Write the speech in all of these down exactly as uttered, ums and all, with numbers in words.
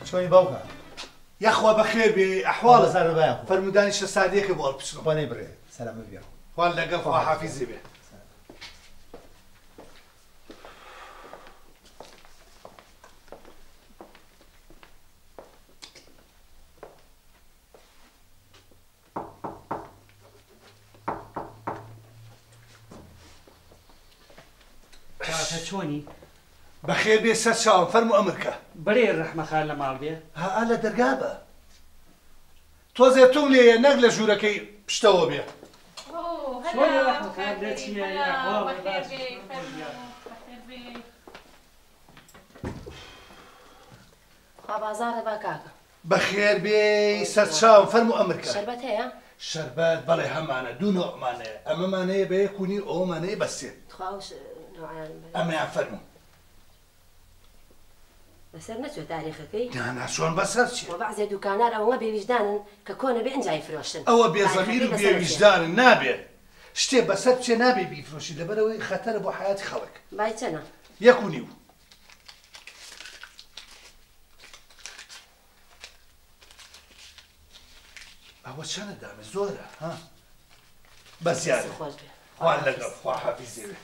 چۆنی باوکە؟ یاخوا بەخێر بێ ئەحواڵە زارە بایە فەرمودانی شەسادەیەکە بۆ هەڵبچڕم. خوانەی بڕێ سەلامە بیا. خوان لەگەڵ خوا حافیزی بێ. کاکە چۆنی؟ بەخێر بێ سەر چاوم فەرمو ئەمرکە. بەرێ ڕەحمەخان لە ماڵ بێ؟ ها لە دەرگا بە. تۆزێ تۆم لێیە نەک لە ژوورەکەی پشتەوە بێ. چۆنی ڕەحمەخان لێ چییە؟ خوا بازارە با کاکە. بەخێر بێ سەر چاوم فەرمو ئەمرکە. شەربەت هەیە؟ شەربەت بەڵێ هەمانە دوو نۆعمانەیە. ئەمەمانەیە بە یەکونی ئەوەمانەیە بەسێ. خواوش نوعیان بێ. ئەمەیان فەرمو. بەسەر نەچوە تاریخەکەی؟ نانا چۆن بەسەر چی؟ وە بەعزێ دوکانار ئەوە بێویژدانن کە کۆنە بێ ئەنجای فرۆشتن. ئەوە بێزەمیر و بێویژدانن نابێت. شتێ بەسەر بچێ نابێ بیفرۆشی لەبەرەوەی خەتەرە بۆ حیاتی خەڵک. بای چەنە؟ یەک و نیو. ئەوە چەنە دامێ زۆرە ها؟ بەزیادە. خۆش بێ. خوان لەگەڵ خوا حافیزی بێ.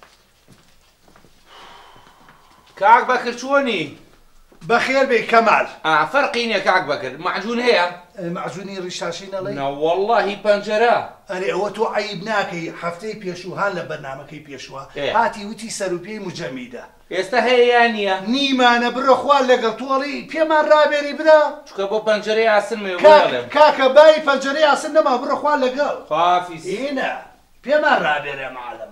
کاک بەکر چۆنی؟ بەخێر بێ کەمال. فەرقی نییە کاک بەکر معجون هەیە؟ معجونی ڕیشاشی نەڵێ؟ نەوەڵڵاهی پەنجەرە. ئەرێ ئەوە تۆ عەیب ناکەی هەفتەی پێشووهان لە بەرنامەکەی پێشوە هاتی وتی سەرروپێی مجەمیدە. ئێستا هەیە یان نییە؟ نیمانە بڕە خوار لەگەڵ تۆڵی پێمان ڕابێری برا. چکە بۆ پەنجەرەی ئاسن کاکە بای پەنجەرەی ئاسن نەما بڕە خوار لەگەڵ. خافیز. ئینە پێمان ڕابێرە معلەمە.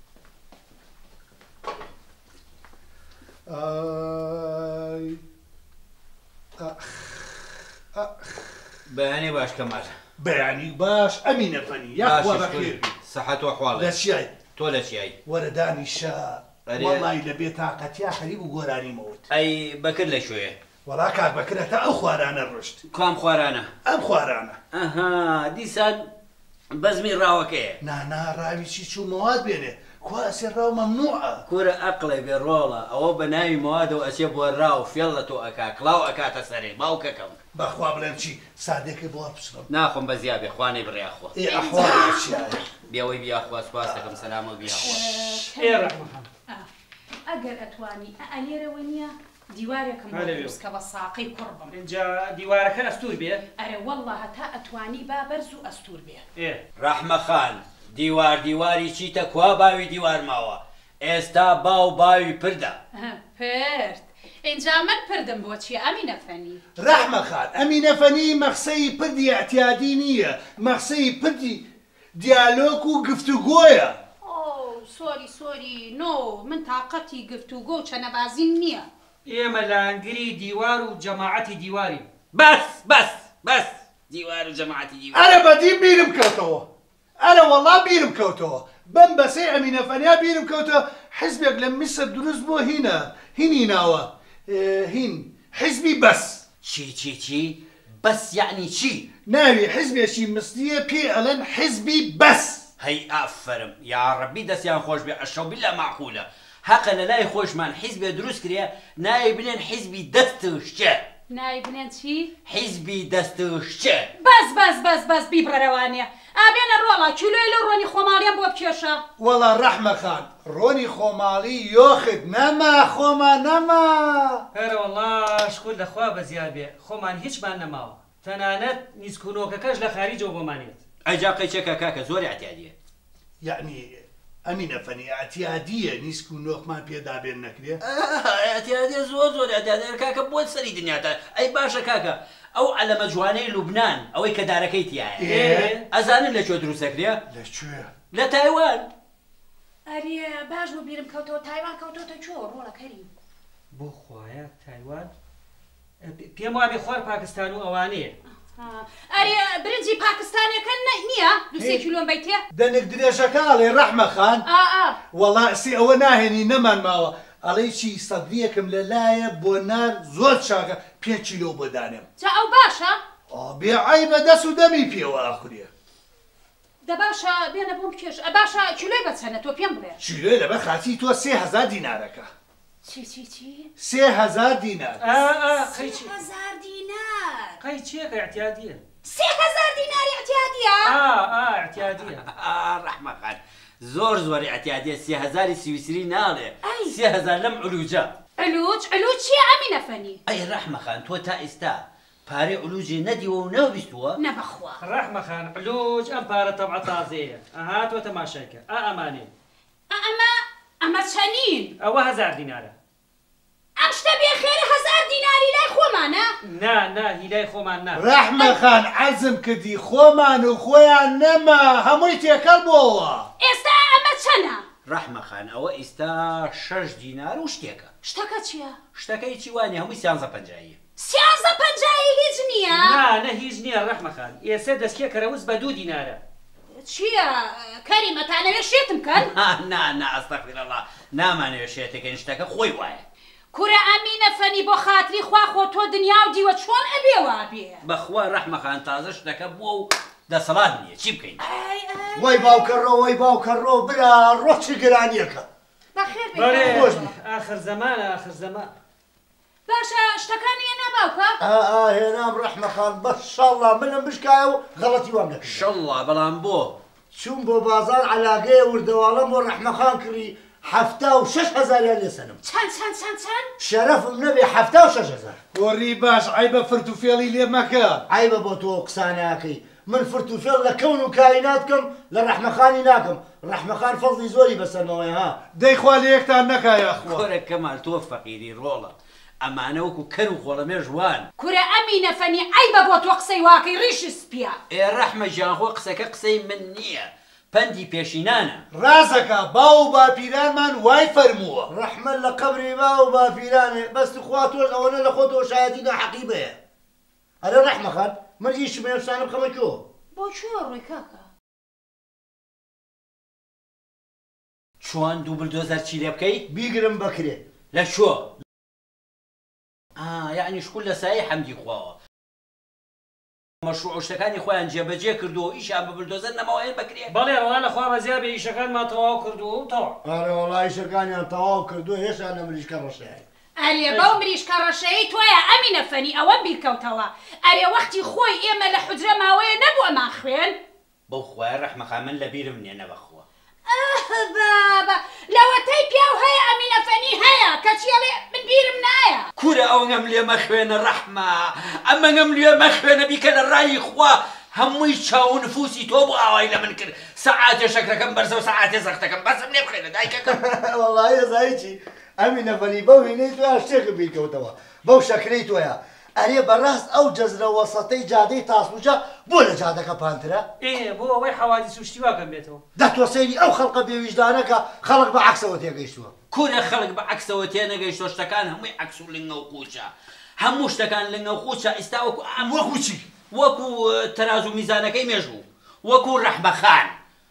بەیانی باش کەمال. بەیانی باش ئەمینە فەنی یاخوا بەخێر سەحەت وەحواڵە. لە چیای؟ تۆ لە چیایی؟ وەرە دانیشە وەڵی لە بێ تاقەتیا خەریب و گۆرانیمەوت. ئەی بەکرد لە شوێ؟ وەڵا کاک بەکرە تا ئەو خوارانە ڕۆشت. کام خوارانە؟ ئەم خوارانە. ئەها دیسان بەزمی ڕاوەکەیە. نانا ڕاوی چی چوو مەواد بێنێ. کواسێ ڕاو مەمنوعە. کورە ئەقڵێ بێ ڕۆڵە ئەوە بە ناوی مەوادەوە ئەچێ بۆ ڕاو فێڵ لە تۆ ئەکا کڵاو ئەکاتە سەرێ باوکەکەم. بەخوا بڵێم چی سادێکی بۆ بچڕم. ناخۆم بە زیابێ خوانەی بڕیاخۆ. ئێ ئەحواڵ چیایە؟ بیاوەی بیاخوا سوپاس دەکەم سەلامە بیاخوا. ئێ ڕەحمەخان. ئەگەر ئەتوانی ئەلێرەوە نییە دیوارێکم بۆ دروستکە بە ساقەی کوڕ بم. اینجا دیوارەکە ئەستور بێ؟ ئەرێ وەڵڵا هەتا ئەتوانی با بەرز و ئەستور بێ. ئێ ڕەحمەخان دیوار دیواری چیتە کوا باوی دیوار ماوە ئێستا باو باوی پردە. پرد اینجا من پردم بۆ چیە ئەمینە فەنی؟ ڕەحمەخان ئەمینە فەنی مەخسەی پردی ئەتیادی نییە مەخسەی پردی دیالۆگ و گفتوگۆیە. سۆری سۆری نۆ من تااقەتی گفتوگۆ و چەنەبازیم نییە. ئێمە لانگری دیوار و جەماعەتی دیواری. بەس بەس بەس دیوار و جەماعەتی دیوار. ئەرە بەدی بیرم کەوتەوە. ئەرە وەڵا بیرم کەوتەوە. بەم بەسەی ئەمینە فەنیا بیرم کەوتە حیزبێک لە میسر دروست بۆ هینە هینی ناوە هین حیزبی بەس. چی چی چی؟ بەس یعنی چی؟ ناوی حیزبێکی مستیە پێ ئەڵێن حیزبی بەس. هەی ئافرم یا ڕەبی دەستیان خۆش بێ ئەشەو بیلا معقولە. حەقە لە لای خۆشمان حیزبێ دروست کرێ نای بنێن حیزبی دەست و شتێ. نای بنێن چی؟ حیزبی دەست و شتێ. بەس بەس بەس بەس بیبڕەرەوانێ. ئابێنە ڕۆڵە کیلۆی لە ڕۆنی خۆماڵیان بۆ بکێشە. وەڵا ڕەحمەخان ڕۆنی خۆماڵی یۆخت نەما خۆمان نەما. هەرە وەڵاش خۆ لەخوا بەزیاد بێ خۆمان هیچمان نەماوە تەنانەت نیسکونۆکەکەش لە خاریجەوە بۆمانێت. ئەجا قەیچەکە کاکە زۆری ئەتیادیە. یعنی ئەمینە فەنی ئەتیادیە نیسک و نۆخمان پێدا بێن نەکرێ؟ ئەتیادیە زۆر زۆر ئەتیادیە کاکە بۆ سەری دنیاتە. ئەی باشە کاکە ئەو عەلەمە جوانەی لوبنان ئەوەی کە دارەکەی تایە ئەزانن لەکوێ دروستەکرێ؟ لەکوێ؟ لە تایوان. ئەرێ باش بۆ بیرم کەوتەوە تایوان کەوتۆتە چۆ ڕۆڵە کەریم. بۆ خوایە تایوان؟ پێم وابێ خوار پاکستان و ئەوانەیە. ئەرێ برنجی پاکستانیەکە نییە دوسێ کیلۆم بیتێ؟ دەنێک درێژەکەڵێ ڕەحمەخان وەڵا سی ئەوە ناهێنی نەمان ماوە ئەڵەی چی سەدریەکم لەلایە بۆ نار زۆر چاکە پێ کیلۆ بۆ دانێم. جا ئەو باشە؟ بێعەی بە دەست و دەمی پێوە ئاخورێ. دە باشە بێنە بۆم بکێش. باشە کیلۆی بەچەنە تۆ پێم بڵێ. کیلۆی لەبەر خاتی تۆ سێ هەزار دینارەکە. چی چی چی؟ سێ هەزار دینار. قەی سێ هەزار دینار. قەی چیەکە احتیادیە؟ سێ هەزار دیناری احتیادیە؟ احتیادیە. ڕەحمە خان زۆر زۆر احتیادیە سێ هەزاری سویسری ناڵێ سێ هەزار لەم علوجە. علوج علوج چیە ئەمینە فەنی؟ ئەی ڕەحمە خان تۆ تا ئێستا پارەی علوجی نەدیوە و نەوەبیستووە؟ نەبەخوا. ڕەحمە خان علوج ئەم پارە تەبعە تازەیە. ئەها تۆ تەماشایکە. ئا ئەمانێ. ئەمە ئەمە چەنین؟ ئەوە هەزار دینارە. ئەم شتە بێخێرە هەزار دیناری لای خۆمانە؟ نا نا هیلای خۆمان نا. ڕەحمە خان عەزم کردی خۆمان و خۆیان نەما هەمووی تێکەڵ بۆەوە. ئێستا ئەمە چەنە؟ ڕەحمە خان ئەوە ئێستا شەش دینار و شتێکە. شتەکە چییە؟ شتەکەی چی وانێ هەمووی سیانزە پەنجاییە. سیانزە پەنجایی هیچ نییە؟ نا نە هیچ نییە ڕەحمە خان. ئێستا دەستکێ کەرەوز بە دوو دینارە. چییە؟ کەریمەتانەوێ شێتم کەن؟ نا نا ئەستەغفیرەڵڵا نامانەوێ شێتەکەن شتەکە خۆی وایە. کورە ئەمینە فەنی بۆ خاتری خوا خۆ تۆ دنیا و دیوە چۆن ئەبێ وابێ؟ بەخوا ڕەحمە خان تازە شتەکە بووە و دەسەڵات نییە چی بکەین؟ وای باوکەڕۆ وای باوکەڕۆ برا ڕۆچی گرانیەکە. بەخێر بەڵێ بێت. ئاخر زەمانە ئاخر زەمان. باشە شتەکانی هێنا باوکە؟ ئا هێنام ڕەحمە خان بەشەڵڵا منم بشکایە و غەڵەتی وام نەکرد. شەڵڵا بەڵام بۆ چوون بۆ بازار عەلاقەیە وردەواڵەم بۆ ڕەحمە خان کڕی هەفتا و شەش هەزاریان لێسەنم. چەند چەند چەند چەند؟ شەرەفم نەبێ هەفتا و شەش هەزار. وەڕی باش عیبە فرت و فێڵی لێ مەکە. عیبە بۆ تۆ قساناکەی. من فرت و فێڵ لە کەون و کاینات بکەم لە ڕەحمە خانی ناکەم. ڕەحمە خان فەزڵی زۆری بەسەرمەوەی ها. دەیخوا لە یەکتان نەکایە خوا. کۆرە کەمال تۆ فەقیری ڕۆڵە. ئەمانە وەکو کەر و خۆڵەمێ ژوان. کورە ئەمینە فەنی عیبە بۆ تۆ قسەی واکەی ڕیشی سپیە. ئێ ڕەحمە ژیانخۆ قسەکە قسەی من نییە. پەندی پێشینانە. ڕازەکە باو و باپیرانمان وای فەرمووە. ڕەحمە لە قەبری باو و باپیرانێ بەست خوا تۆش ئەوەنە لە خۆتەوە شایەتیدا حەقیبەیە. ئەرە ڕەحمە خان من ئیشم هێشتانە بخەمە کۆ. بۆ کوێ ڕووی کاکە؟ چۆن دوو بلدۆزەر چی لێ بکەیت؟ بیگرم بکرێ. لە شۆ؟ ئا یعنی شکول لە سایە حەمدی خواوە. مەشروع شتەکانی خۆیان جێبەجێ کردو و ئیشان بە بلدۆزەر نەماوەیە بکرێ. بەڵێ ڕۆڵا لەخوا بەزیا بێ ئیشەکانمان تەواو کردو و تەواو. ئارە وەڵای ئیشەکانیان تەواو کردووە هێشتا لە مریشکە ڕەشایە. ئەرێ بەو مریشکە ڕەشەیەی تۆیە ئەمینە فەنی ئەوە بیرکەوتەوە. ئەرێ وەختی خۆی ئێمە لە حوجرە ماوەیە نەبوو ئەمان خوێن. بەو خوایە ڕەحمە خان من لە بیرم نییە نەبەخوا. بابا لەوەتەی پیاو هەیە ئەمینە فەنی هەیە کەچیڵێ من بیرم نایە. کورە ئەو ئەم لێ مەخوێنە ڕەحمە ئەمە ئەم لێ مەخوێنە بیکە لە ڕای خوا هەمووی چاو نفوسی تۆ بۆ ئاوای لە من کرد سەعاتێ شەکرەکەم بەرزە و سەعاتێ زەختەکەم بەسم لێ بخێنە دایکەکەم. وەڵای هێزایکی ئەمینە فەنی بەو هینەی تۆیان شتێکە بیرکەوتەوە بەو شەکرەی تۆیە. ئەرێ بەڕاست ئەو جەزرە وەسەتەی جادەی تاسوجا بۆ لە جادەکە پانترە؟ ئێ بۆ ئەوەی حەوادیس و شتیواکەم بێتەوە. دەتوە سەیری ئەو خەڵقە بێویژدانەکە خەڵک بە عەکسەوە تێگەیشتووە. کورە خەڵک بە عەکسەوە تێنەگەیشتۆ شتەکان هەمووی عەکس و لنگە و قوچە. هەموو شتەکان لنگە و قوچە ئێستا وەکو ئەم وەکو چی؟ وەکو تەراز و میزانەکەی مێژوو وەکو ڕەحمە خان.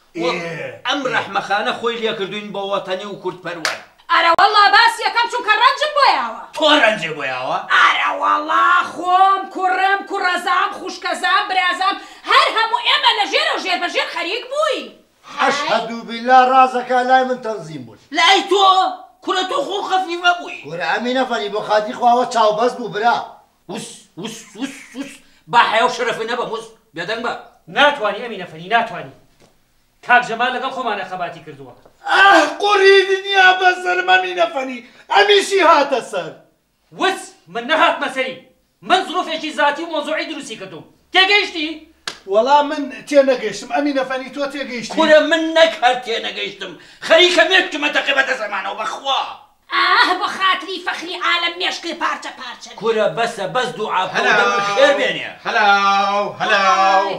ئەم ڕەحمە خانە خۆی لێ کردوین بە وەتەنی و کورد پەروەر. ئەرە وەڵا باسی یەکەم چونکە ڕەنجم بۆیاوە. تۆ ڕەنجێ بۆیاوە؟ ئەرە وەڵا خۆم کوڕم کوڕەزام خوشکەزام برازام هەر هەموو ئێمە لە ژێر و ژێر بەژێر خەریک بووین. ئەشهەدو بیلا ڕازەکە لای من تەنزیم بوون. لای تۆ کورە تۆ خۆ خەفیفە بووی. کورە ئەمینە فەنی بۆ خاتی خواوە چاوبەست بوو برا. وس وس وس وس با حیا و شەرەفی نەبە موس بێدەنگ بە. ناتوانی ئەمینە فەنی ناتوانی. کاک جەمال لەگەڵ خۆمانە خەباتی کردووە. ئاه قوڕی دنیا بەسەرم ئەمینە فەنی ئەمیشی هاتە سەر. وس من نەهاتمە سەری. من زڵۆفێکی زاتی و مۆزوعی دروستی کردوم. تێگەیشتی؟ وەڵام من تێنەگەیشتم ئەمینە فەنی تۆ تێگەیشتی. کورە من نەک هەر تێنەگەیشتم خەریکە مێشکمەتە قیبەتە زەمانەوە بەخوا. ئاه بۆ خاتری فەخری عالەم مێشکی پارچە پارچە. کورە بەسە بەس دوعا بکەم خێر بێنێ. هەلاو هەلاو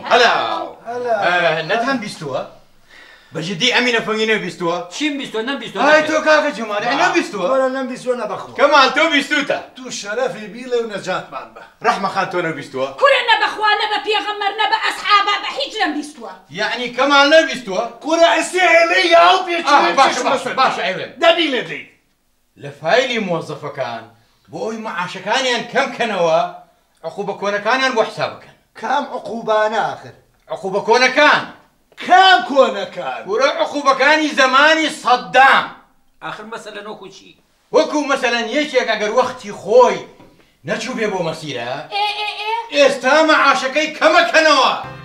هەلاو نەتان بیستووە؟ بەجددی ئەمینە فەنی نەبیستووە؟ چیم بیستوە نەبیستوە؟ ئای تۆ کاکە جومانە نەبیستووە؟ وەرە نەمبیستوە نەبەخوا. کەمال تۆ بیستوتە؟ تو شەرەفی بیڵێ و نەجاتمان بە. ڕەحمە خان تۆ نەبیستووە؟ کورە نەبەخوا نەبە پێغەمبەر نەبە ئەسحابە بە هیچ نەمبیستووە. یعنی کەمال نەبیستووە؟ کورە ئەسێ هێڵەی یاو پێچێ باشە باشە باشە ئەوێن. دەبی لێ دەی. لە فایلی مۆزەفەکان بۆ ئەوی مەعاشەکانیان کەم کەنەوە عقوبە کۆنەکانیان بۆ حساب بکەن. کام عقوبانە ئاخر؟ عقوبە کۆنەکان. کام کۆنەکان؟ ورە عقوبەکانی زەمانی سەدام. آخر مەسەلە نۆکو چی؟ وەکو مەسەلەن یەکێک ئەگەر وەختی خۆی نەچوو بێ بۆ مەسیرە ئێ ئێ ئێ ئێستا مەعاشەکەی کەمەکەنەوە.